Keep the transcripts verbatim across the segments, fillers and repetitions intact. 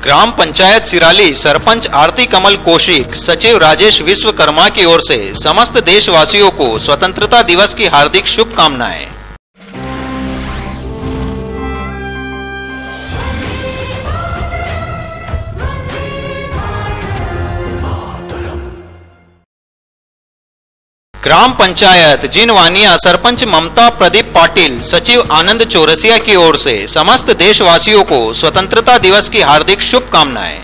ग्राम पंचायत सिराली सरपंच आरती कमल कौशिक, सचिव राजेश विश्वकर्मा की ओर से समस्त देशवासियों को स्वतंत्रता दिवस की हार्दिक शुभकामनाएं। ग्राम पंचायत जिनवानिया सरपंच ममता प्रदीप पाटिल, सचिव आनंद चौरसिया की ओर से समस्त देशवासियों को स्वतंत्रता दिवस की हार्दिक शुभकामनाएं।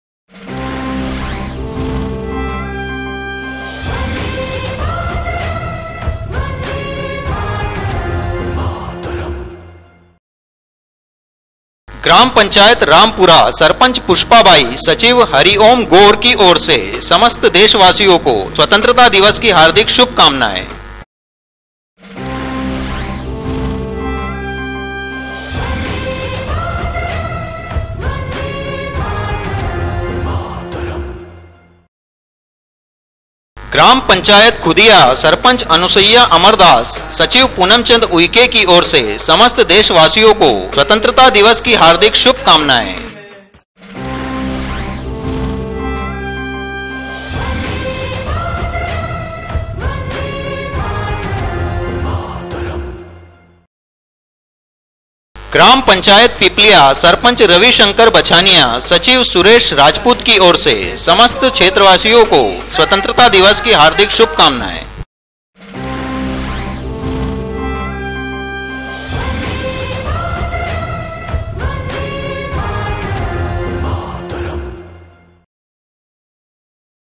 ग्राम पंचायत रामपुरा सरपंच पुष्पाबाई, सचिव हरिओम गौर की ओर से समस्त देशवासियों को स्वतंत्रता दिवस की हार्दिक शुभकामनाएं। ग्राम पंचायत खुदिया सरपंच अनुसैया अमरदास, सचिव पूनमचंद उइके की ओर से समस्त देशवासियों को स्वतंत्रता दिवस की हार्दिक शुभकामनाएं। ग्राम पंचायत पिपलिया सरपंच रविशंकर बछानिया, सचिव सुरेश राजपूत की ओर से समस्त क्षेत्रवासियों को स्वतंत्रता दिवस की हार्दिक शुभकामनाएं।